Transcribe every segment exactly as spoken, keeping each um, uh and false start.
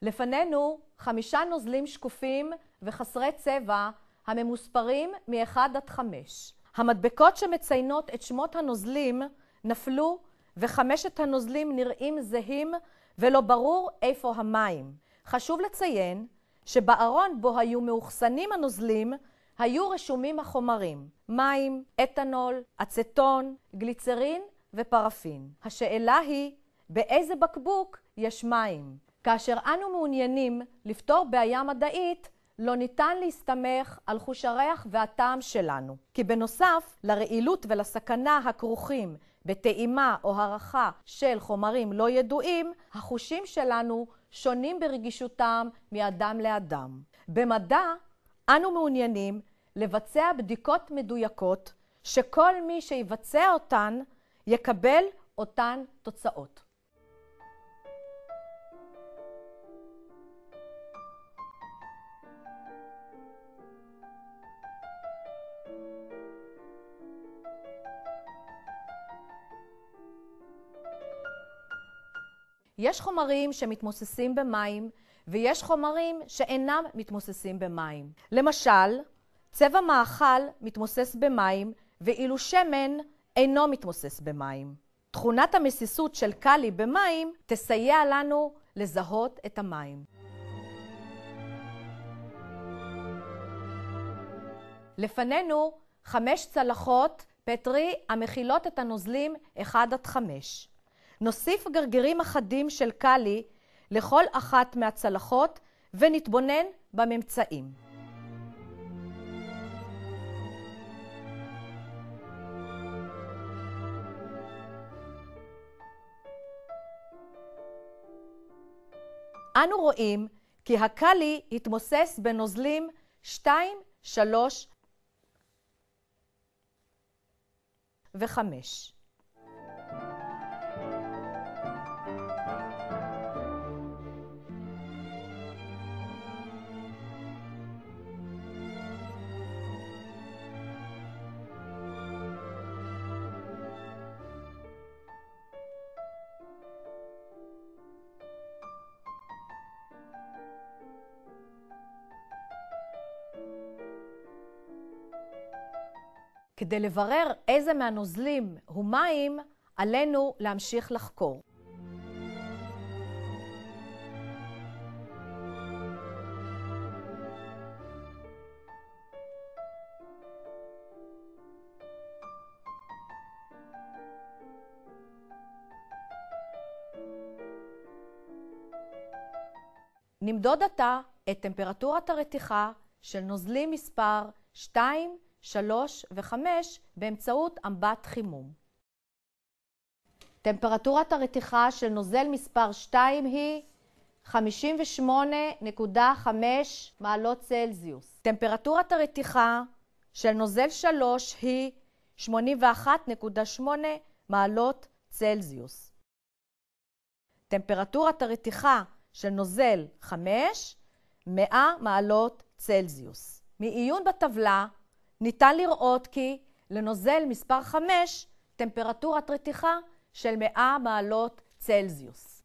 לפנינו חמישה נוזלים שקופים וחסרי צבע הממוספרים מ-אחד עד חמש. המדבקות שמציינות את שמות הנוזלים נפלו וחמשת הנוזלים נראים זהים ולא ברור איפה המים. חשוב לציין שבארון בו היו מאוחסנים הנוזלים היו רשומים החומרים: מים, אתנול, אצטון, גליצרין ופרפין. השאלה היא באיזה בקבוק יש מים. כאשר אנו מעוניינים לפתור בעיה מדעית, לא ניתן להסתמך על חוש הריח והטעם שלנו. כי בנוסף לרעילות ולסכנה הכרוכים בטעימה או הרחה של חומרים לא ידועים, החושים שלנו שונים ברגישותם מאדם לאדם. במדע אנו מעוניינים לבצע בדיקות מדויקות שכל מי שיבצע אותן יקבל אותן תוצאות. יש חומרים שמתמוססים במים ויש חומרים שאינם מתמוססים במים. למשל, צבע מאכל מתמוסס במים ואילו שמן אינו מתמוסס במים. תכונת המסיסות של קלי במים תסייע לנו לזהות את המים. לפנינו חמש צלחות פטרי המכילות את הנוזלים אחד עד חמש. נוסיף גרגירים אחדים של קלי לכל אחת מהצלחות ונתבונן בממצאים. אנו רואים כי הקלי התמוסס בנוזלים שתיים, שלוש וחמש. כדי לברר איזה מהנוזלים הוא מים, עלינו להמשיך לחקור. נמדוד עתה את טמפרטורת הרתיחה של נוזלים מספר שתיים, שלוש וחמש באמצעות אמבט חימום. טמפרטורת הרתיחה של נוזל מספר שתיים היא חמישים ושמונה נקודה חמש מעלות צלזיוס. טמפרטורת הרתיחה של נוזל שלוש היא שמונים ואחת נקודה שמונה מעלות צלזיוס. טמפרטורת הרתיחה של נוזל חמש, מאה מעלות צלזיוס. מעיון בטבלה ניתן לראות כי לנוזל מספר חמש טמפרטורת רתיחה של מאה מעלות צלזיוס.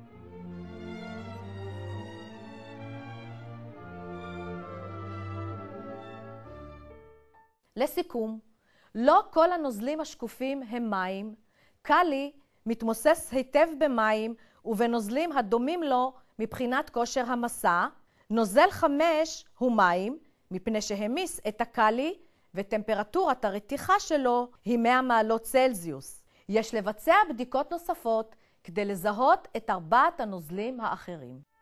לסיכום, לא כל הנוזלים השקופים הם מים. קלי מתמוסס היטב במים ובנוזלים הדומים לו מבחינת כושר המסה. נוזל חמש הוא מים מפני שהמיס את הקלי וטמפרטורת הרתיחה שלו היא מאה מעלות צלזיוס. יש לבצע בדיקות נוספות כדי לזהות את ארבעת הנוזלים האחרים.